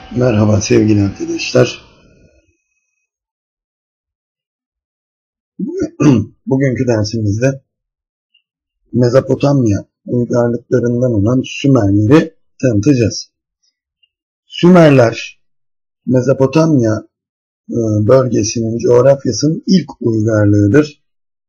Merhaba sevgili arkadaşlar. Bugünkü dersimizde Mezopotamya uygarlıklarından olan Sümerleri tanıtacağız. Sümerler, Mezopotamya bölgesinin coğrafyasının ilk uygarlığıdır.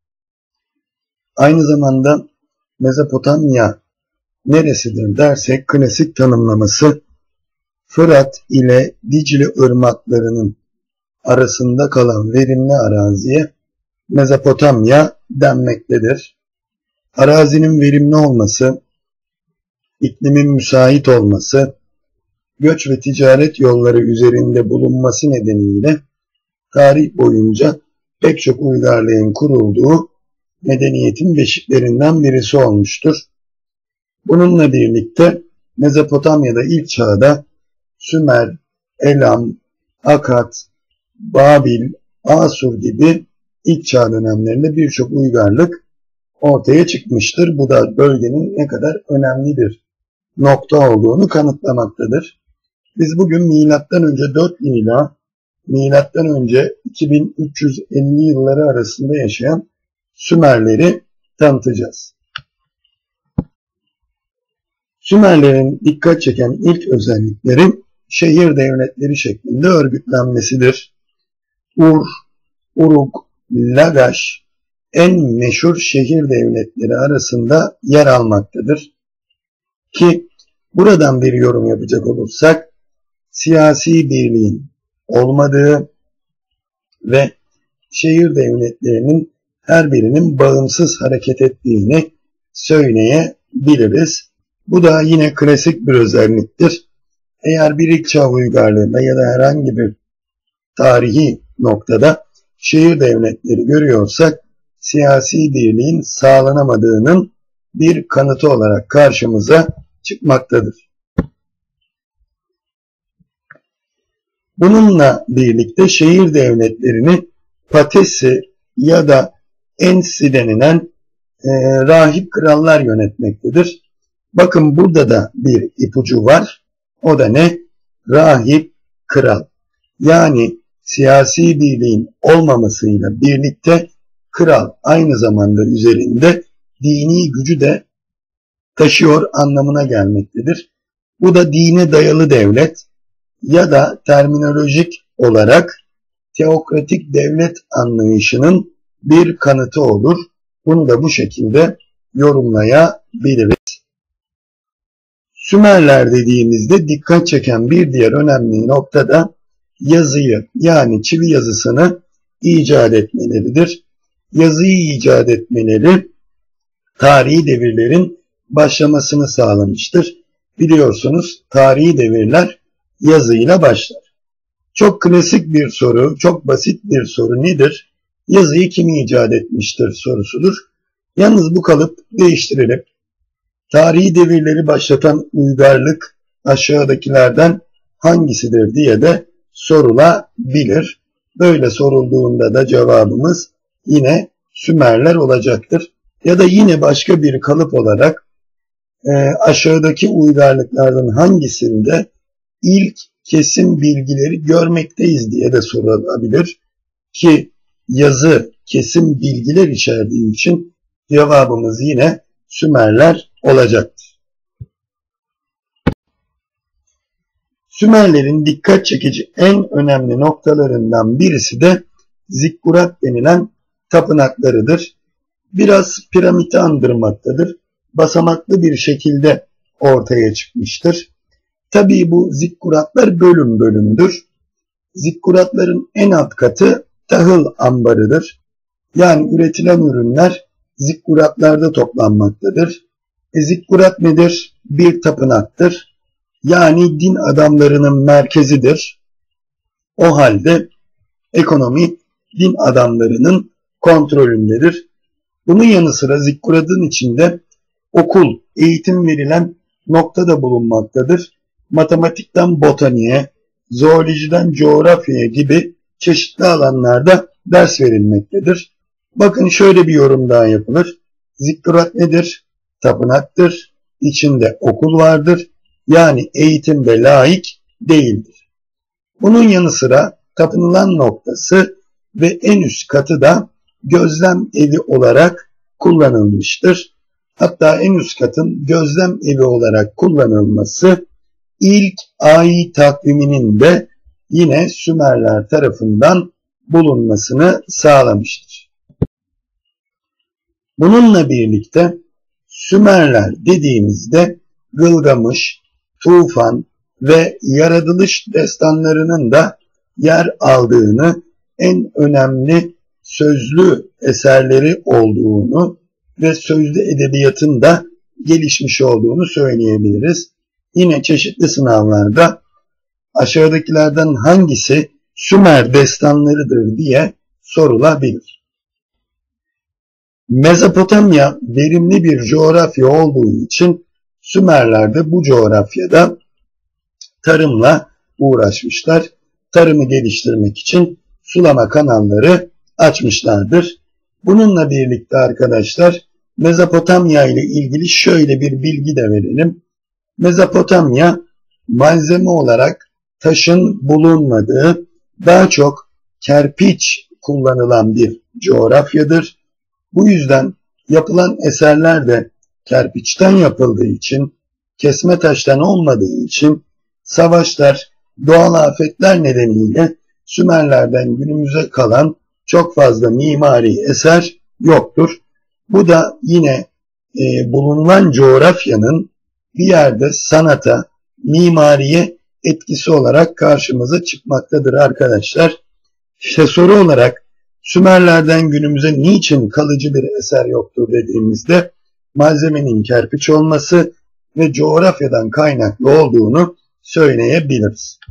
Aynı zamanda Mezopotamya neresidir dersek klasik tanımlaması Fırat ile Dicle ırmaklarının arasında kalan verimli araziye Mezopotamya denmektedir. Arazinin verimli olması, iklimin müsait olması, göç ve ticaret yolları üzerinde bulunması nedeniyle tarih boyunca pek çok uygarlığın kurulduğu medeniyetin beşiklerinden birisi olmuştur. Bununla birlikte Mezopotamya'da ilk çağda Sümer, Elam, Akkad, Babil, Asur gibi ilk çağ dönemlerinde birçok uygarlık ortaya çıkmıştır. Bu da bölgenin ne kadar önemli bir nokta olduğunu kanıtlamaktadır. Biz bugün milattan önce 4 ila milattan önce 2350 yılları arasında yaşayan Sümerleri tanıtacağız. Sümerlerin dikkat çeken ilk özellikleri şehir devletleri şeklinde örgütlenmesidir. Ur, Uruk, Lagash en meşhur şehir devletleri arasında yer almaktadır. Ki buradan bir yorum yapacak olursak siyasi birliğin olmadığı ve şehir devletlerinin her birinin bağımsız hareket ettiğini söyleyebiliriz. Bu da yine klasik bir özelliktir. Eğer bir ilk çağ uygarlığında ya da herhangi bir tarihi noktada şehir devletleri görüyorsak siyasi birliğin sağlanamadığının bir kanıtı olarak karşımıza çıkmaktadır. Bununla birlikte şehir devletlerini patesi ya da ensi denilen rahip krallar yönetmektedir. Bakın burada da bir ipucu var. O da ne? Rahip kral. Yani siyasi birliğin olmamasıyla birlikte kral aynı zamanda üzerinde dini gücü de taşıyor anlamına gelmektedir. Bu da dine dayalı devlet ya da terminolojik olarak teokratik devlet anlayışının bir kanıtı olur. Bunu da bu şekilde yorumlayabiliriz. Sümerler dediğimizde dikkat çeken bir diğer önemli nokta da yazıyı yani çivi yazısını icat etmeleridir. Yazıyı icat etmeleri tarihi devirlerin başlamasını sağlamıştır. Biliyorsunuz tarihi devirler yazıyla başlar. Çok klasik bir soru, çok basit bir soru nedir? Yazıyı kim icat etmiştir sorusudur. Yalnız bu kalıp değiştirilip tarihi devirleri başlatan uygarlık aşağıdakilerden hangisidir diye de sorulabilir. Böyle sorulduğunda da cevabımız yine Sümerler olacaktır. Ya da yine başka bir kalıp olarak aşağıdaki uygarlıklardan hangisinde ilk kesin bilgileri görmekteyiz diye de sorulabilir. Ki yazı kesin bilgiler içerdiği için cevabımız yine Sümerler olacaktır. Sümerlerin dikkat çekici en önemli noktalarından birisi de zikkurat denilen tapınaklarıdır. Biraz piramidi andırmaktadır. Basamaklı bir şekilde ortaya çıkmıştır. Tabii bu zikkuratlar bölüm bölümdür. Zikkuratların en alt katı tahıl ambarıdır. Yani üretilen ürünler zikkuratlarda toplanmaktadır. Zikkurat nedir? Bir tapınaktır. Yani din adamlarının merkezidir. O halde ekonomi din adamlarının kontrolündedir. Bunun yanı sıra zikkuratın içinde okul, eğitim verilen nokta da bulunmaktadır. Matematikten botaniğe, zoolojiden coğrafyaya gibi çeşitli alanlarda ders verilmektedir. Bakın şöyle bir yorum daha yapılır. Zikkurat nedir? Tapınaktır. İçinde okul vardır. Yani eğitimde laik değildir. Bunun yanı sıra tapınılan noktası ve en üst katı da gözlem evi olarak kullanılmıştır. Hatta en üst katın gözlem evi olarak kullanılması ilk ay takviminin de yine Sümerler tarafından bulunmasını sağlamıştır. Bununla birlikte Sümerler dediğimizde Gılgamış, Tufan ve yaratılış destanlarının da yer aldığını, en önemli sözlü eserleri olduğunu ve sözlü edebiyatın da gelişmiş olduğunu söyleyebiliriz. Yine çeşitli sınavlarda aşağıdakilerden hangisi Sümer destanlarıdır diye sorulabilir. Mezopotamya verimli bir coğrafya olduğu için Sümerler de bu coğrafyada tarımla uğraşmışlar. Tarımı geliştirmek için sulama kanalları açmışlardır. Bununla birlikte arkadaşlar Mezopotamya ile ilgili şöyle bir bilgi de verelim. Mezopotamya malzeme olarak taşın bulunmadığı, daha çok kerpiç kullanılan bir coğrafyadır. Bu yüzden yapılan eserler de kerpiçten yapıldığı için, kesme taştan olmadığı için savaşlar, doğal afetler nedeniyle Sümerlerden günümüze kalan çok fazla mimari eser yoktur. Bu da yine bulunan coğrafyanın bir yerde sanata, mimariye etkisi olarak karşımıza çıkmaktadır arkadaşlar. İşte soru olarak Sümerlerden günümüze niçin kalıcı bir eser yoktur dediğimizde malzemenin kerpiç olması ve coğrafyadan kaynaklı olduğunu söyleyebiliriz.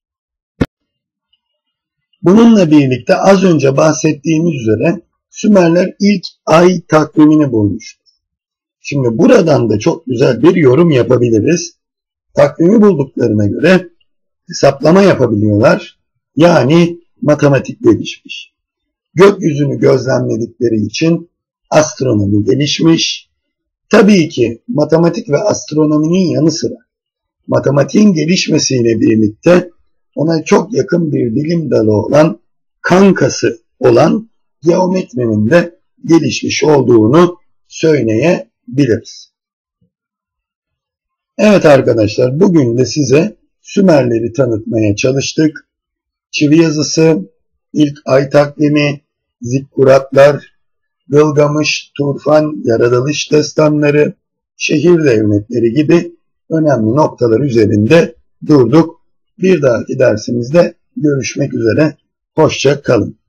Bununla birlikte az önce bahsettiğimiz üzere Sümerler ilk ay takvimini bulmuştur. Şimdi buradan da çok güzel bir yorum yapabiliriz. Takvimi bulduklarına göre hesaplama yapabiliyorlar. Yani matematik gelişmiş. Gökyüzünü gözlemledikleri için astronomi gelişmiş. Tabii ki matematik ve astronominin yanı sıra matematiğin gelişmesiyle birlikte ona çok yakın bir bilim dalı olan, kankası olan geometrinin de gelişmiş olduğunu söyleyebiliriz. Evet arkadaşlar, bugün de size Sümerleri tanıtmaya çalıştık. Çivi yazısı, ilk ay takvimi, zikkuratlar, Gılgamış, Tufan, yaratılış destanları, şehir devletleri gibi önemli noktalar üzerinde durduk. Bir dahaki dersimizde görüşmek üzere. Hoşça kalın.